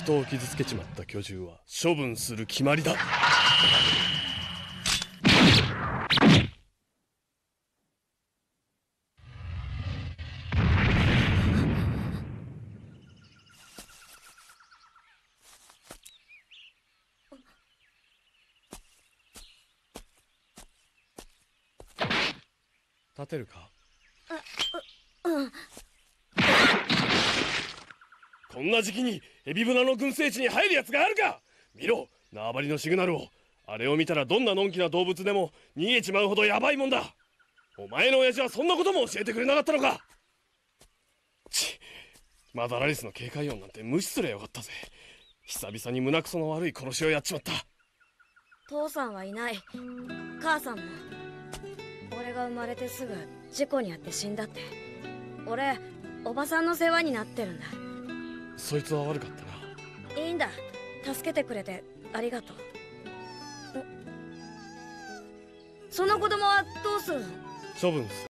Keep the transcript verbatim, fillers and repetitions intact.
人を傷つけちまった巨獣は処分する決まりだ。立てるか。 うん。 こんな時期にエビブナの群生地に入るやつがあるか。見ろ、縄張りのシグナルを。あれを見たらどんなのんきな動物でも逃げちまうほどヤバいもんだ。お前の親父はそんなことも教えてくれなかったのか。ちマダラリスの警戒音なんて無視すりゃよかったぜ。久々に胸くその悪い殺しをやっちまった。 父さんはいない。母さんも。俺が生まれてすぐ事故に遭って死んだって。俺おばさんの世話になってるんだ。 そいつは悪かったな。 いいんだ、助けてくれてありがとう。その子供はどうするの？ 処分する。